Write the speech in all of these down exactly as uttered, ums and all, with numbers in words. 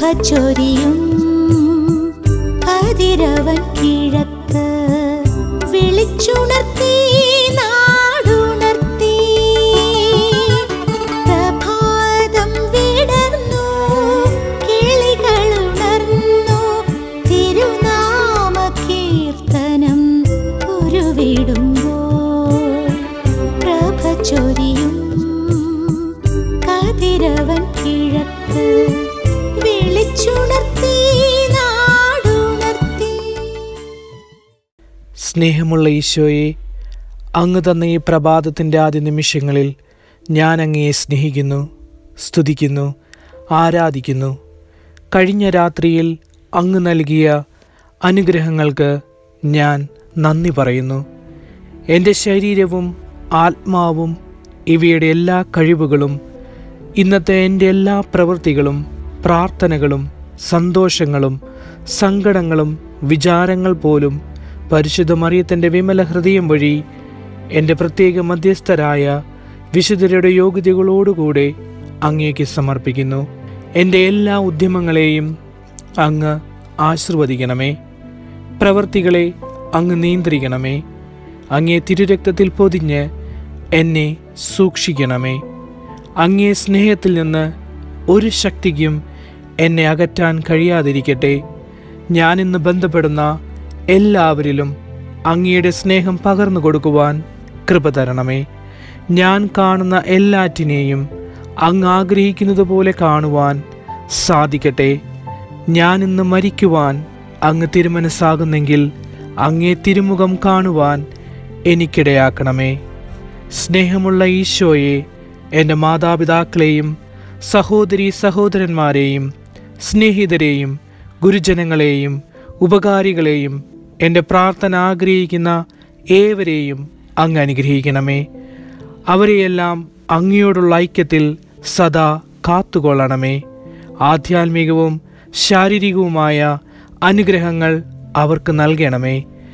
ചൊരിയും കതിരവൻ കിഴക്ക് വിളിച്ചുണർത്തി നാടുണർത്തി. പ്രഭാതം വിടർന്നു കിളികളുണർന്നു തിരുനാമ കീർത്തനം ഉരുവിടുമ്പോൾ പ്രഭ ചൊരിയും കതിരവൻ കിഴക്ക് വിളിച്ചുണർത്തി നാടുണർത്തി. സ്നേഹമുള്ള ഈശോയെ, അങ്ങ് തന്ന ഈ പ്രഭാതത്തിൻ്റെ ആദ്യ നിമിഷങ്ങളിൽ ഞാൻ അങ്ങയെ സ്നേഹിക്കുന്നു, സ്തുതിക്കുന്നു, ആരാധിക്കുന്നു. കഴിഞ്ഞ രാത്രിയിൽ അങ്ങ് നൽകിയ അനുഗ്രഹങ്ങൾക്ക് ഞാൻ നന്ദി പറയുന്നു. എൻ്റെ ശരീരവും ആത്മാവും ഇവയുടെ എല്ലാ കഴിവുകളും ഇന്നത്തെ എൻ്റെ എല്ലാ പ്രവൃത്തികളും പ്രാർത്ഥനകളും സന്തോഷങ്ങളും സങ്കടങ്ങളും വിചാരങ്ങൾ പോലും പരിശുദ്ധ മറിയത്തിൻ്റെ വിമല ഹൃദയം വഴി എൻ്റെ പ്രത്യേക മധ്യസ്ഥരായ വിശുദ്ധരുടെ യോഗ്യതകളോടുകൂടെ അങ്ങേക്ക് സമർപ്പിക്കുന്നു. എൻ്റെ എല്ലാ ഉദ്യമങ്ങളെയും അങ്ങ് ആശീർവദിക്കണമേ. പ്രവൃത്തികളെ അങ്ങ് നിയന്ത്രിക്കണമേ. അങ്ങേ തിരുരക്തത്തിൽ പൊതിഞ്ഞ് എന്നെ സൂക്ഷിക്കണമേ. അങ്ങേ സ്നേഹത്തിൽ നിന്ന് ഒരു ശക്തിക്കും എന്നെ അകറ്റാൻ കഴിയാതിരിക്കട്ടെ. ഞാനിന്ന് ബന്ധപ്പെടുന്ന എല്ലാവരിലും അങ്ങയുടെ സ്നേഹം പകർന്നു കൊടുക്കുവാൻ കൃപ തരണമേ. ഞാൻ കാണുന്ന എല്ലാറ്റിനെയും അങ്ങ് ആഗ്രഹിക്കുന്നത് പോലെ കാണുവാൻ സാധിക്കട്ടെ. ഞാനിന്ന് മരിക്കുവാൻ അങ്ങ് തിരുമനസ്സാകുന്നെങ്കിൽ അങ്ങേ തിരുമുഖം കാണുവാൻ എനിക്കിടയാക്കണമേ. സ്നേഹമുള്ള ഈശോയെ, എൻ്റെ മാതാപിതാക്കളെയും സഹോദരി സഹോദരന്മാരെയും സ്നേഹിതരെയും ഗുരുജനങ്ങളെയും ഉപകാരികളെയും എൻ്റെ പ്രാർത്ഥന ആഗ്രഹിക്കുന്ന ഏവരെയും അങ്ങ് അനുഗ്രഹിക്കണമേ. അവരെയെല്ലാം അങ്ങയോടുള്ള ഐക്യത്തിൽ സദാ കാത്തുകൊള്ളണമേ. ആധ്യാത്മികവും ശാരീരികവുമായ അനുഗ്രഹങ്ങൾ അവർക്ക് നൽകണമേ.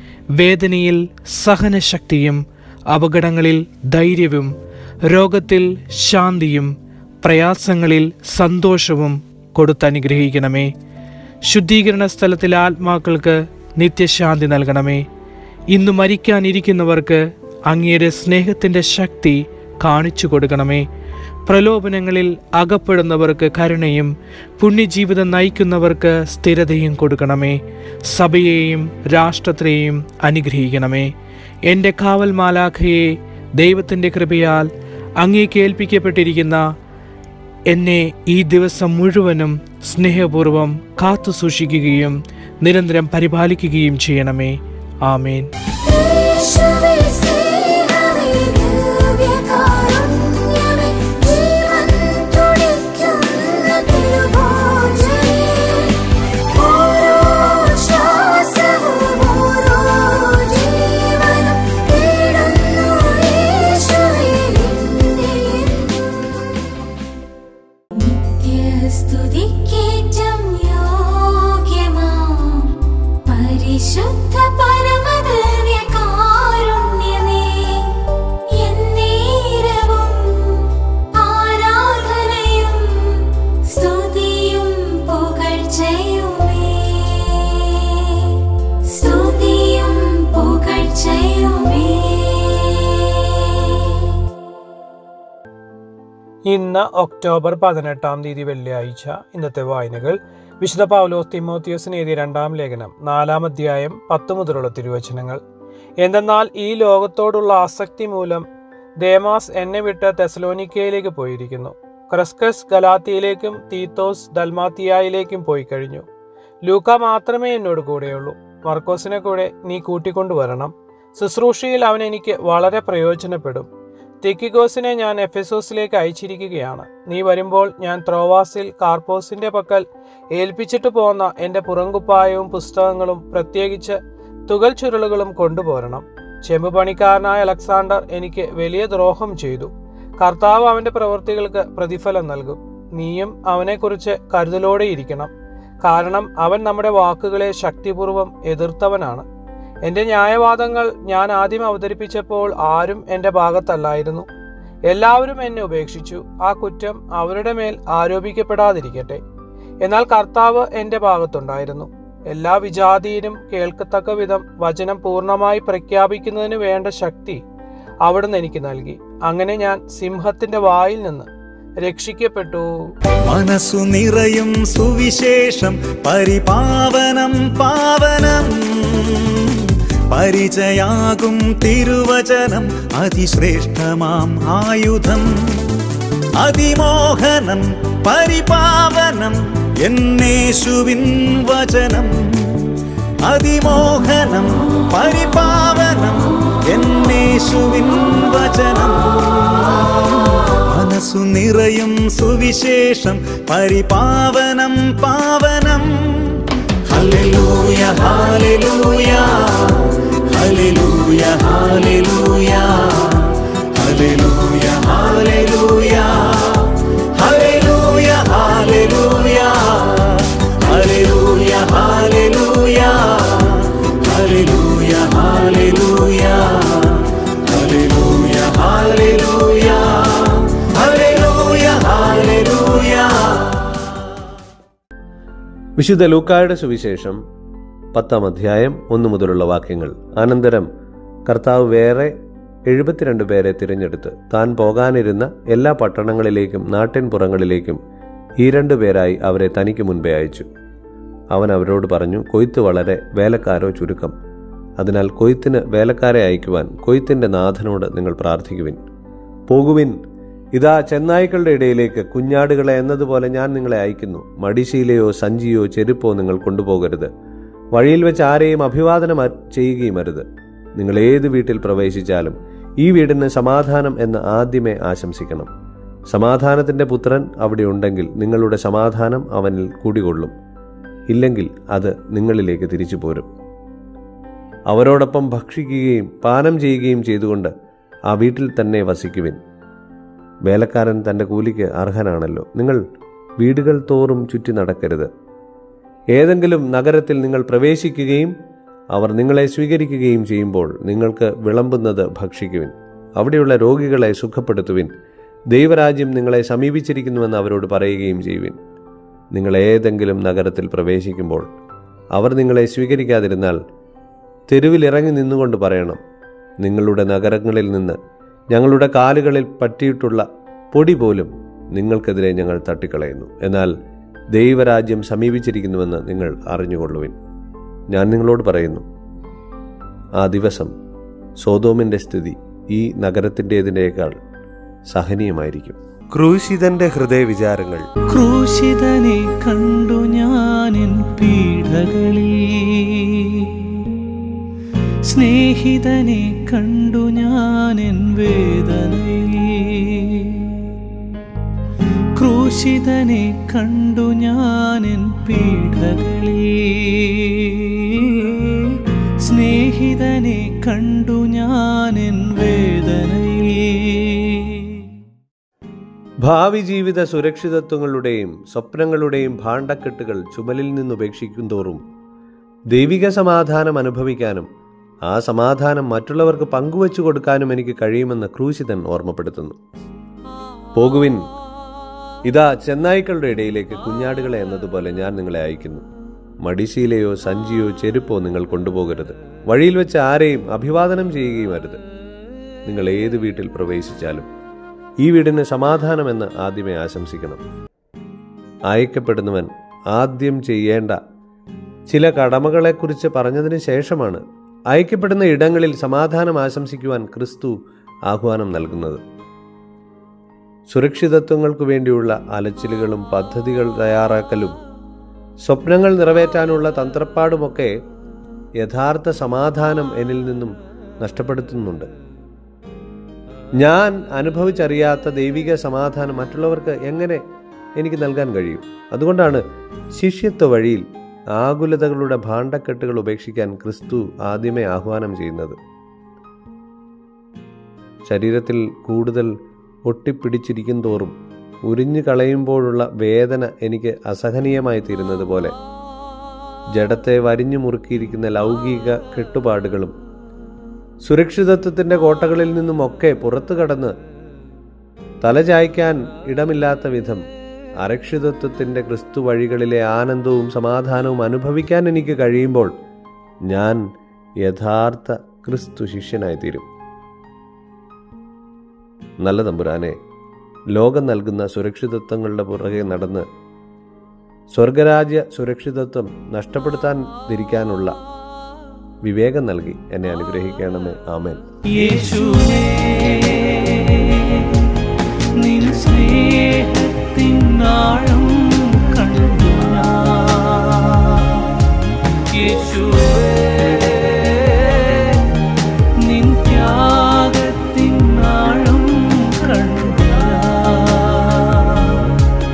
വേദനയിൽ സഹനശക്തിയും അപകടങ്ങളിൽ ധൈര്യവും രോഗത്തിൽ ശാന്തിയും പ്രയാസങ്ങളിൽ സന്തോഷവും കൊടുത്തനുഗ്രഹിക്കണമേ. ശുദ്ധീകരണ സ്ഥലത്തിലെ ആത്മാക്കൾക്ക് നിത്യശാന്തി നൽകണമേ. ഇന്ന് മരിക്കാനിരിക്കുന്നവർക്ക് അങ്ങയുടെ സ്നേഹത്തിൻ്റെ ശക്തി കാണിച്ചു കൊടുക്കണമേ. പ്രലോഭനങ്ങളിൽ അകപ്പെടുന്നവർക്ക് കരുണയും പുണ്യജീവിതം നയിക്കുന്നവർക്ക് സ്ഥിരതയും കൊടുക്കണമേ. സഭയെയും രാഷ്ട്രത്തെയും അനുഗ്രഹിക്കണമേ. എൻ്റെ കാവൽ മാലാഖയെ ദൈവത്തിൻ്റെ കൃപയാൽ അങ്ങേക്ക് ഏൽപ്പിക്കപ്പെട്ടിരിക്കുന്ന എന്നെ ഈ ദിവസം മുഴുവനും സ്നേഹപൂർവം കാത്തു സൂക്ഷിക്കുകയും നിരന്തരം പരിപാലിക്കുകയും ചെയ്യണമേ. ആമേൻ. ഇന്ന് ഒക്ടോബർ പതിനെട്ടാം തീയതി വെള്ളിയാഴ്ച. ഇന്നത്തെ വായനകൾ: വിശുദ്ധ പൗലോസ് തിമോത്തിയോസിന് എഴുതിയ രണ്ടാം ലേഖനം നാലാം അധ്യായം പത്ത് മുതലുള്ള തിരുവചനങ്ങൾ. എന്തെന്നാൽ ഈ ലോകത്തോടുള്ള ആസക്തി മൂലം ദേമാസ് എന്നെ വിട്ട് തെസലോനിക്കയിലേക്ക് പോയിരിക്കുന്നു. ക്രസ്കസ് ഗലാത്തിയിലേക്കും തീത്തോസ് ദൽമാത്തിയായിലേക്കും പോയി കഴിഞ്ഞു. ലൂക്ക മാത്രമേ എന്നോട് കൂടെയുള്ളൂ. മർക്കോസിനെ കൂടെ നീ കൂട്ടിക്കൊണ്ടുവരണം. ശുശ്രൂഷയിൽ അവൻ എനിക്ക് വളരെ പ്രയോജനപ്പെടും. തിക്കിക്കോസിനെ ഞാൻ എഫെസോസിലേക്ക് അയച്ചിരിക്കുകയാണ്. നീ വരുമ്പോൾ ഞാൻ ത്രോവാസിൽ കാർപ്പോസിന്റെ പക്കൽ ഏൽപ്പിച്ചിട്ട് പോന്ന എൻ്റെ പുറങ്കുപ്പായവും പുസ്തകങ്ങളും പ്രത്യേകിച്ച് തുകൽ ചുരുളുകളും കൊണ്ടുപോരണം. ചെമ്പ് പണിക്കാരനായ അലക്സാണ്ടർ എനിക്ക് വലിയ ദ്രോഹം ചെയ്തു. കർത്താവ് അവൻ്റെ പ്രവൃത്തികൾക്ക് പ്രതിഫലം നൽകും. നീയും അവനെക്കുറിച്ച് കരുതലോടെ ഇരിക്കണം. കാരണം അവൻ നമ്മുടെ വാക്കുകളെ ശക്തിപൂർവം എതിർത്തവനാണ്. എൻ്റെ ന്യായവാദങ്ങൾ ഞാൻ ആദ്യം അവതരിപ്പിച്ചപ്പോൾ ആരും എൻ്റെ ഭാഗത്തല്ലായിരുന്നു. എല്ലാവരും എന്നെ ഉപേക്ഷിച്ചു. ആ കുറ്റം അവരുടെ മേൽ ആരോപിക്കപ്പെടാതിരിക്കട്ടെ. എന്നാൽ കർത്താവ് എൻ്റെ ഭാഗത്തുണ്ടായിരുന്നു. എല്ലാ വിജാതിയിലും കേൾക്കത്തക്ക വിധം വചനം പൂർണ്ണമായി പ്രഖ്യാപിക്കുന്നതിന് വേണ്ട ശക്തി അവിടുന്ന് എനിക്ക് നൽകി. അങ്ങനെ ഞാൻ സിംഹത്തിന്റെ വായിൽ നിന്ന് രക്ഷിക്കപ്പെട്ടു. മനസ്സു നിറയും സുവിശേഷം പരിപാവനം പാവനം, പരിചയാകും തിരുവചനം അതിശ്രേഷ്ഠമാം ആയുധം. അതിമോഹനം പരിപാവനം എന്നേശുവിൻ വചനം, അതിമോഹനം പരിപാവനം എന്നേശുവിൻ വചനം. മനസ്സു നിറയും സുവിശേഷം പരിപാവനം പാവനം. ഹല്ലേലൂയ ഹല്ലേലൂയ ഹല്ലേലൂയ ഹല്ലേലൂയ ഹല്ലേലൂയ ഹല്ലേലൂയ ഹല്ലേലൂയ ഹല്ലേലൂയ ഹല്ലേലൂയ ഹല്ലേലൂയ ഹല്ലേലൂയ ഹല്ലേലൂയ ഹല്ലേലൂയ ഹല്ലേലൂയ ഹല്ലേലൂയ ഹല്ലേലൂയ. വിശുദ്ധ ലൂക്കായുടെ സുവിശേഷം പത്താം അധ്യായം ഒന്ന് മുതലുള്ള വാക്യങ്ങൾ. അനന്തരം കർത്താവ് വേറെ എഴുപത്തിരണ്ട് പേരെ തിരഞ്ഞെടുത്ത് താൻ പോകാനിരുന്ന എല്ലാ പട്ടണങ്ങളിലേക്കും നാട്ടിൻ പുറങ്ങളിലേക്കും ഈ രണ്ടു പേരായി അവരെ തനിക്ക് മുൻപേ അയച്ചു. അവൻ അവരോട് പറഞ്ഞു, കൊയ്ത്ത് വളരെ, വേലക്കാരോ ചുരുക്കം. അതിനാൽ കൊയ്ത്തിന് വേലക്കാരെ അയക്കുവാൻ കൊയ്ത്തിന്റെ നാഥനോട് നിങ്ങൾ പ്രാർത്ഥിക്കുവിൻ. പോകുവിൻ, ഇതാ ചെന്നായ്ക്കളുടെ ഇടയിലേക്ക് കുഞ്ഞാടുകളെ എന്നതുപോലെ ഞാൻ നിങ്ങളെ അയക്കുന്നു. മടിശീലയോ സഞ്ചിയോ ചെരുപ്പോ നിങ്ങൾ കൊണ്ടുപോകരുത്. വഴിയിൽ വെച്ച് ആരെയും അഭിവാദനം ചെയ്യുകയും അരുത്. നിങ്ങൾ ഏത് വീട്ടിൽ പ്രവേശിച്ചാലും ഈ വീടിന് സമാധാനം എന്ന് ആദ്യമേ ആശംസിക്കണം. സമാധാനത്തിന്റെ പുത്രൻ അവിടെ ഉണ്ടെങ്കിൽ നിങ്ങളുടെ സമാധാനം അവനിൽ കൂടികൊള്ളും. ഇല്ലെങ്കിൽ അത് നിങ്ങളിലേക്ക് തിരിച്ചു പോരും. അവരോടൊപ്പം ഭക്ഷിക്കുകയും പാനം ചെയ്യുകയും ചെയ്തുകൊണ്ട് ആ വീട്ടിൽ തന്നെ വസിക്കുവിൻ. വേലക്കാരൻ തൻ്റെ കൂലിക്ക് അർഹനാണല്ലോ. നിങ്ങൾ വീടുകൾ തോറും ചുറ്റി നടക്കരുത്. ഏതെങ്കിലും നഗരത്തിൽ നിങ്ങൾ പ്രവേശിക്കുകയും അവർ നിങ്ങളെ സ്വീകരിക്കുകയും ചെയ്യുമ്പോൾ നിങ്ങൾക്ക് വിളമ്പുന്നത് ഭക്ഷിക്കുവിൻ. അവിടെയുള്ള രോഗികളെ സുഖപ്പെടുത്തുവിൻ. ദൈവരാജ്യം നിങ്ങളെ സമീപിച്ചിരിക്കുന്നുവെന്ന് അവരോട് പറയുകയും ചെയ്യുവിൻ. നിങ്ങൾ ഏതെങ്കിലും നഗരത്തിൽ പ്രവേശിക്കുമ്പോൾ അവർ നിങ്ങളെ സ്വീകരിക്കാതിരുന്നാൽ തെരുവിലിറങ്ങി നിന്നുകൊണ്ട് പറയണം, നിങ്ങളുടെ നഗരങ്ങളിൽ നിന്ന് ഞങ്ങളുടെ കാലുകളിൽ പറ്റിയിട്ടുള്ള പൊടി പോലും നിങ്ങൾക്കെതിരെ ഞങ്ങൾ തട്ടിക്കളയുന്നു. എന്നാൽ ദൈവരാജ്യം സമീപിച്ചിരിക്കുന്നുവെന്ന് നിങ്ങൾ അറിഞ്ഞുകൊള്ളുവിൻ. ഞാൻ നിങ്ങളോട് പറയുന്നു, ആ ദിവസം സോദോമിന്റെ സ്ഥിതി ഈ നഗരത്തിൻ്റെതിനേക്കാൾ സഹനീയമായിരിക്കും. ക്രൂശിതന്റെ ഹൃദയ വിചാരങ്ങൾ. ക്രൂശിതനെ കണ്ടു ഞാനിൻ പീഡകളിൽ, സ്നേഹിതനെ കണ്ടു ഞാനിൻ വേദനയിൽ. ക്രൂശിതനെ കണ്ടു ഞാനിൻ പീഡകളിൽ, സ്നേഹിതനെ കണ്ടു ഞാനിൻ വേദനയിൽ. ഭാവി ജീവിത സുരക്ഷിതത്വങ്ങളുടെയും സ്വപ്നങ്ങളുടെയും ഭാണ്ഡക്കെട്ടുകൾ ചുമലിൽ നിന്നുപേക്ഷിക്കും തോറും ദൈവിക സമാധാനം അനുഭവിക്കാനും ആ സമാധാനം മറ്റുള്ളവർക്ക് പങ്കുവച്ചു കൊടുക്കാനും എനിക്ക് കഴിയുമെന്ന് ക്രൂശിതൻ ഓർമ്മപ്പെടുത്തുന്നു. പോകുവിൻ, ഇതാ ചെന്നായ്ക്കളുടെ ഇടയിലേക്ക് കുഞ്ഞാടുകളെ എന്നതുപോലെ ഞാൻ നിങ്ങളെ അയക്കുന്നു. മടിശീലയോ സഞ്ചിയോ ചെരുപ്പോ നിങ്ങൾ കൊണ്ടുപോകരുത്. വഴിയിൽ വെച്ച് ആരെയും അഭിവാദനം ചെയ്യുകയും അരുത്. നിങ്ങൾ ഏത് വീട്ടിൽ പ്രവേശിച്ചാലും ഈ വീടിന് സമാധാനമെന്ന് ആദ്യമേ ആശംസിക്കണം. അയക്കപ്പെടുന്നവൻ ആദ്യം ചെയ്യേണ്ട ചില കടമകളെക്കുറിച്ച് പറഞ്ഞതിന് ശേഷമാണ് അയക്കപ്പെടുന്ന ഇടങ്ങളിൽ സമാധാനം ആശംസിക്കുവാൻ ക്രിസ്തു ആഹ്വാനം നൽകുന്നത്. സുരക്ഷിതത്വങ്ങൾക്കു വേണ്ടിയുള്ള അലച്ചിലുകളും പദ്ധതികൾ തയ്യാറാക്കലും സ്വപ്നങ്ങൾ നിറവേറ്റാനുള്ള തന്ത്രപ്പാടുമൊക്കെ യഥാർത്ഥ സമാധാനം എന്നിൽ നിന്നും നഷ്ടപ്പെടുത്തുന്നുണ്ട്. ഞാൻ അനുഭവിച്ചറിയാത്ത ദൈവിക സമാധാനം മറ്റുള്ളവർക്ക് എങ്ങനെ എനിക്ക് നൽകാൻ കഴിയും? അതുകൊണ്ടാണ് ശിഷ്യത്വ വഴിയിൽ ആകുലതകളുടെ ഭാണ്ഡക്കെട്ടുകൾ ഉപേക്ഷിക്കാൻ ക്രിസ്തു ആദ്യമേ ആഹ്വാനം ചെയ്യുന്നത്. ശരീരത്തിൽ കൂടുതൽ ഒട്ടിപ്പിടിച്ചിരിക്കും തോറും ഉരിഞ്ഞു കളയുമ്പോഴുള്ള വേദന എനിക്ക് അസഹനീയമായി തീരുന്നത് പോലെ ജഡത്തെ വരിഞ്ഞു മുറുക്കിയിരിക്കുന്ന ലൗകിക കെട്ടുപാടുകളും സുരക്ഷിതത്വത്തിൻ്റെ കോട്ടകളിൽ നിന്നുമൊക്കെ പുറത്തു കടന്ന് തലചായ്ക്കാൻ ഇടമില്ലാത്ത വിധം അരക്ഷിതത്വത്തിൻ്റെ ക്രിസ്തു വഴികളിലെ ആനന്ദവും സമാധാനവും അനുഭവിക്കാൻ എനിക്ക് കഴിയുമ്പോൾ ഞാൻ യഥാർത്ഥ ക്രിസ്തു ശിഷ്യനായിത്തീരും. നല്ല തമ്പുരാനെ, ലോകം നൽകുന്ന സുരക്ഷിതത്വങ്ങളുടെ പുറകെ നടന്ന് സ്വർഗരാജ്യ സുരക്ഷിതത്വം നഷ്ടപ്പെടുത്താൻ തിരിക്കാനുള്ള വിവേകം നൽകി എന്നെ അനുഗ്രഹിക്കണമേ. ആമേൻ. യേശുവേ, നിൻ സ്നേഹത്തിൻ ആഴം കണ്ടു ഞാൻ. യേശുവേ, നിൻ ത്യാഗത്തിൻ ആഴം കണ്ടു ഞാൻ.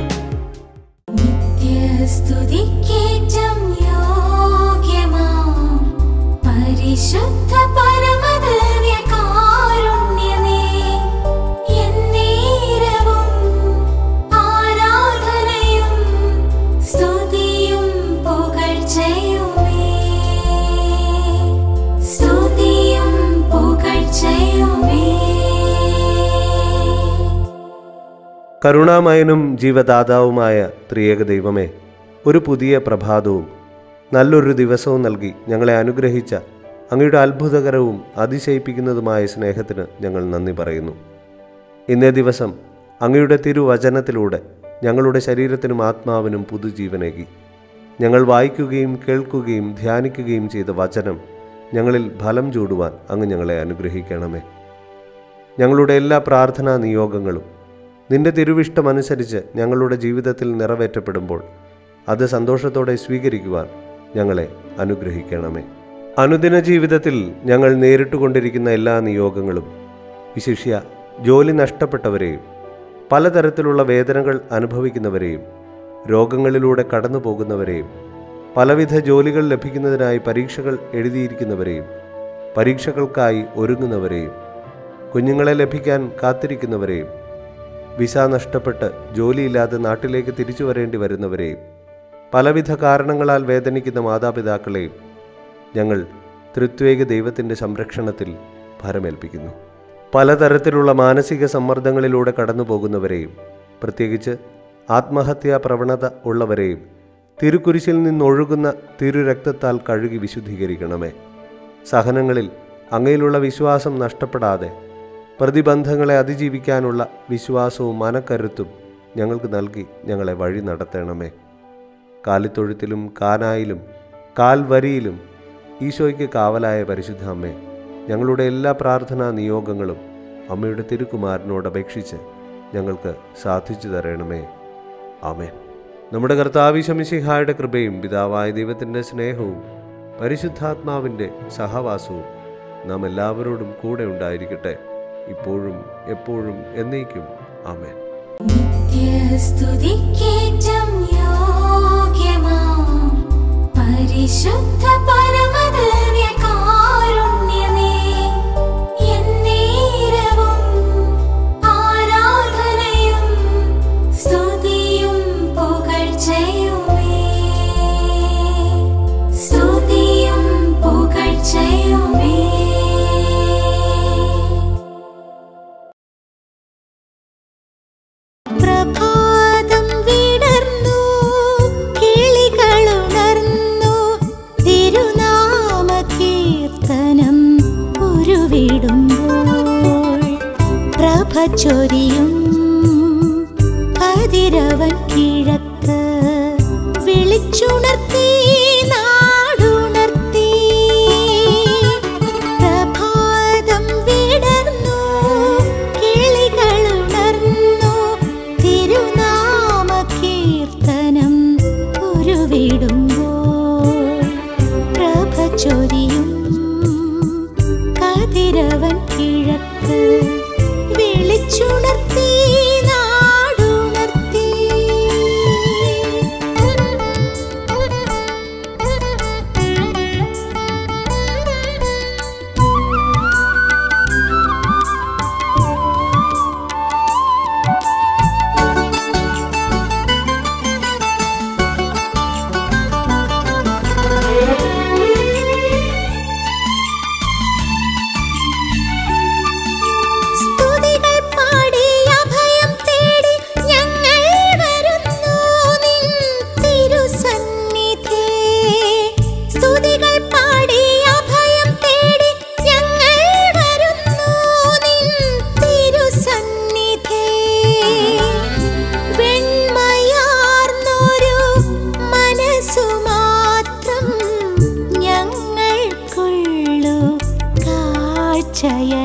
നിത്യസ്തുതിക്കേറ്റം യോഗ്യമാം പരിശുദ്ധ പരമദിവ്യകാരുണ്യമേ, എന്നേരവും ആരാധനയും സ്തുതിയും പുകഴ്ചയുമേ, സ്തുതിയും പുകഴ്ചയുമേ. കരുണാമയനും ജീവദാതാവുമായ ത്രിയേക ദൈവമേ, ഒരു പുതിയ പ്രഭാതവും നല്ലൊരു ദിവസവും നൽകി ഞങ്ങളെ അനുഗ്രഹിച്ച അങ്ങയുടെ അത്ഭുതകരവും അതിശയിപ്പിക്കുന്നതുമായ സ്നേഹത്തിന് ഞങ്ങൾ നന്ദി പറയുന്നു. ഇന്നേ ദിവസം അങ്ങയുടെ തിരുവചനത്തിലൂടെ ഞങ്ങളുടെ ശരീരത്തിനും ആത്മാവിനും പുതുജീവനേകി. ഞങ്ങൾ വായിക്കുകയും കേൾക്കുകയും ധ്യാനിക്കുകയും ചെയ്ത വചനം ഞങ്ങളിൽ ഫലം ചൂടുവാൻ അങ്ങ് ഞങ്ങളെ അനുഗ്രഹിക്കണമേ. ഞങ്ങളുടെ എല്ലാ പ്രാർത്ഥനാ നിയോഗങ്ങളും നിന്റെ തിരുവിഷ്ടമനുസരിച്ച് ഞങ്ങളുടെ ജീവിതത്തിൽ നിറവേറ്റപ്പെടുമ്പോൾ അത് സന്തോഷത്തോടെ സ്വീകരിക്കുവാൻ ഞങ്ങളെ അനുഗ്രഹിക്കണമേ. അനുദിന ജീവിതത്തിൽ ഞങ്ങൾ നേരിട്ടുകൊണ്ടിരിക്കുന്ന എല്ലാ നിയോഗങ്ങളും, വിശിഷ്യ ജോലി നഷ്ടപ്പെട്ടവരെയും പലതരത്തിലുള്ള വേദനകൾ അനുഭവിക്കുന്നവരെയും രോഗങ്ങളിലൂടെ കടന്നു പോകുന്നവരെയും പലവിധ ജോലികൾ ലഭിക്കുന്നതിനായി പരീക്ഷകൾ എഴുതിയിരിക്കുന്നവരെയും പരീക്ഷകൾക്കായി ഒരുങ്ങുന്നവരെയും കുഞ്ഞുങ്ങളെ ലഭിക്കാൻ കാത്തിരിക്കുന്നവരെയും വിസ നഷ്ടപ്പെട്ട് ജോലിയില്ലാതെ നാട്ടിലേക്ക് തിരിച്ചു വരേണ്ടി വരുന്നവരെയും പലവിധ കാരണങ്ങളാൽ വേദനിക്കുന്ന മാതാപിതാക്കളെയും ഞങ്ങൾ ത്രിത്വേക ദൈവത്തിൻ്റെ സംരക്ഷണത്തിൽ ഭരമേൽപ്പിക്കുന്നു. പലതരത്തിലുള്ള മാനസിക സമ്മർദ്ദങ്ങളിലൂടെ കടന്നു പോകുന്നവരെയും പ്രത്യേകിച്ച് ആത്മഹത്യാ പ്രവണത ഉള്ളവരെയും തിരുക്കുരിശിൽ നിന്നൊഴുകുന്ന തിരുരക്തത്താൽ കഴുകി വിശുദ്ധീകരിക്കണമേ. സഹനങ്ങളിൽ അങ്ങയിലുള്ള വിശ്വാസം നഷ്ടപ്പെടാതെ പ്രതിബന്ധങ്ങളെ അതിജീവിക്കാനുള്ള വിശ്വാസവും മനക്കരുത്തും ഞങ്ങൾക്ക് നൽകി ഞങ്ങളെ വഴി നടത്തണമേ. കാലിത്തൊഴുത്തിലും കാനായിലും കാൽവരിയിലും ഈശോയ്ക്ക് കാവലായ പരിശുദ്ധ അമ്മേ, ഞങ്ങളുടെ എല്ലാ പ്രാർത്ഥനാ നിയോഗങ്ങളും അമ്മയുടെ തിരുക്കുമാരനോട് അപേക്ഷിച്ച് ഞങ്ങൾക്ക് സാധിച്ചു തരണമേ. ആമേൻ. നമ്മുടെ കർത്താവ് മിശിഹായുടെ കൃപയും പിതാവായ ദൈവത്തിൻ്റെ സ്നേഹവും പരിശുദ്ധാത്മാവിൻ്റെ സഹവാസവും നാം എല്ലാവരോടും കൂടെ ഉണ്ടായിരിക്കട്ടെ, ഇപ്പോഴും എപ്പോഴും എന്നേക്കും. ആമേൻ. നിത്യസ്തുതിക്കേറ്റം യോഗ്യമാം പരിശുദ്ധ പരമദിവ്യകാരുണ്യമേ, എന്നേരവും ആരാധനയും സ്തുതിയും പുകഴ്ചയുമേ, സ്തുതിയും പുകഴ്ചയുമേ. പ്രഭാതം വിടർന്നു, കിളികളുണർന്നു, തിരുനാമ കീർത്തനം ഉരുവിടുമ്പോൾ പ്രഭ ചൊരിയും കതിരവൻ കിഴക്ക് വിളിച്ചുണർത്തി നാടുണർത്തി. പ്രഭാതം വിടർന്നു, കിളികളുണർന്നു, തിരുനാമ കീർത്തനം ഉരുവിടുമ്പോൾ പ്രഭ ചൊരിയും കതിരവൻ കിഴക്ക് വിളിച്ചുണർത്തി നാടുണർത്തി. നിശ്ചയ